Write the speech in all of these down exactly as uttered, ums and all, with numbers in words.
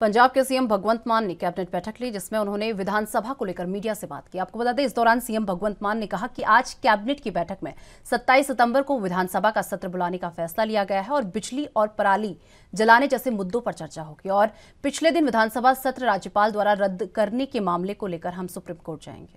पंजाब के सीएम भगवंत मान ने कैबिनेट बैठक ली, जिसमें उन्होंने विधानसभा को लेकर मीडिया से बात की। आपको बता दें, इस दौरान सीएम भगवंत मान ने कहा कि आज कैबिनेट की बैठक में सत्ताईस सितंबर को विधानसभा का सत्र बुलाने का फैसला लिया गया है और बिजली और पराली जलाने जैसे मुद्दों पर चर्चा होगी। और पिछले दिन विधानसभा सत्र राज्यपाल द्वारा रद्द करने के मामले को लेकर हम सुप्रीम कोर्ट जाएंगे।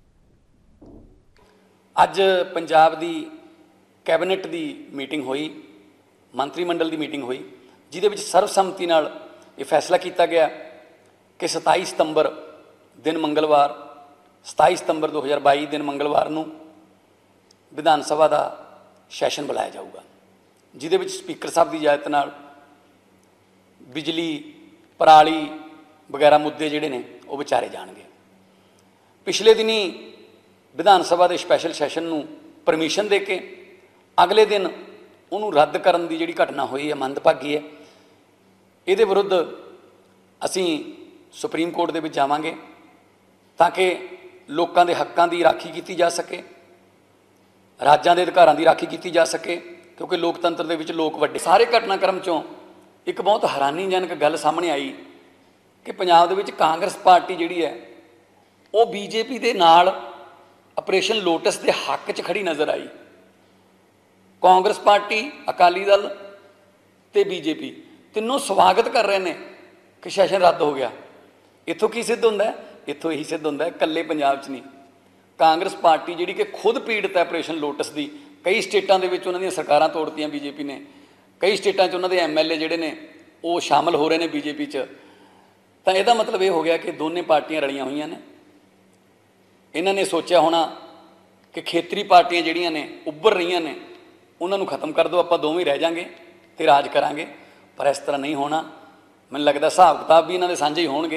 ਅੱਜ पंजाब ਦੀ कैबिनेट ਦੀ मीटिंग हुई, मंत्रिमंडल ਦੀ मीटिंग हुई, ਜਿਹਦੇ ਵਿੱਚ ਸਰਬਸੰਮਤੀ ਨਾਲ ਇਹ फैसला किया गया कि सताई सितंबर दिन मंगलवार सताई सितंबर दो हज़ार बाई दिन मंगलवार ਨੂੰ विधान सभा का सैशन बुलाया जाऊगा, ਜਿਹਦੇ ਵਿੱਚ स्पीकर साहब की इजाजत ਨਾਲ बिजली पराली वगैरह मुद्दे ਜਿਹੜੇ ਨੇ ਉਹ ਵਿਚਾਰੇ ਜਾਣਗੇ। पिछले दिनी विधान सभा के स्पैशल सैशन ਨੂੰ परमिशन दे के अगले दिन उन्होंने रद्द करने की जिहड़ी घटना हुई है मंदभागी है। ये विरुद्ध असी सुप्रीम कोर्ट के जावांगे ताकि लोगों के हकों की राखी की जा सके, राज्यों के अधिकारों की राखी की जा सके, क्योंकि लोकतंत्र के विच लोग वड्डे। सारे घटनाक्रम चों एक बहुत हैरानीजनक गल सामने आई कि पंजाब दे विच कांग्रेस पार्टी जिहड़ी है वो बीजेपी के नाल ऑपरेशन लोटस के हक च खड़ी नज़र आई। कांग्रेस पार्टी, अकाली दल ते बीजेपी तीनों स्वागत कर रहे हैं कि सैशन रद्द हो गया। इत्थों की सिद्ध होंदा है? इत्थों यही सिद्ध होंदा है कल्ले पंजाब च नहीं, कांग्रेस पार्टी जिहड़ी कि खुद पीड़ित है ऑपरेशन लोटस की। कई स्टेटां दे विच उन्हां दीयां सरकारां तोड़तियां बीजेपी ने, कई स्टेटां च उन्हां दे एम एल ए जिहड़े ने वो शामिल हो रहे हैं बीजेपी च। तां इहदा मतलब ये हो गया कि दोनों पार्टियां रलियां होईयां ने। इन्हां ने सोचा होना कि खेतरी पार्टियां जिहड़ियां ने उभर रहीआं ने उन्होंने खत्म कर दो, आपां दोवें रह जाएंगे तो राज करांगे। पर इस तरह नहीं होना। मैनूं लगदा हिसाब किताब भी इन्हां दे साझे ही होणगे।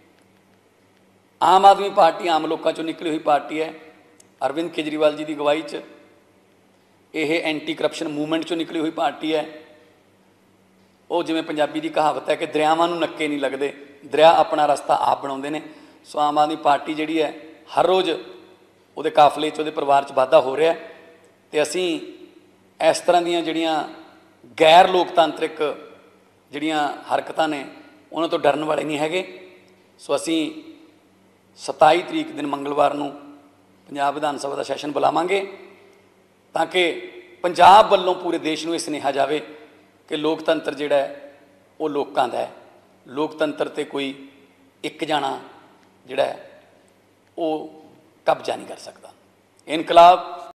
आम आदमी पार्टी आम लोगों चों निकली हुई पार्टी है। अरविंद केजरीवाल जी की अगवाई च यह एंटी करप्शन मूवमेंट चों निकली हुई पार्टी है। वो जिवें पंजाबी की कहावत है कि दरियावां नूं नक्के नहीं लगते, दरिया अपना रस्ता आप बनाउंदे ने। सो आम आदमी पार्टी जिहड़ी है हर रोज़ वो काफले च वो परिवार च वाधा हो रहा है। तो असी इस तरह दीयां जिहड़ियां गैर लोकतांत्रिक जिहड़ियां हरकतां ने उन्हां तो डरन वाले नहीं हैगे। सो असी सताई तरीक दिन मंगलवार नूं पंजाब विधान सभा का सैशन बुलावांगे ताकि पंजाब वल्लों पूरे देश नूं इह सुनेहा जावे कि लोकतंत्र जिहड़ा है वो लोकां दा है। लोकतंत्र ते कोई एक जाना जिहड़ा है वो कब्जा नहीं कर सकता। इनकलाब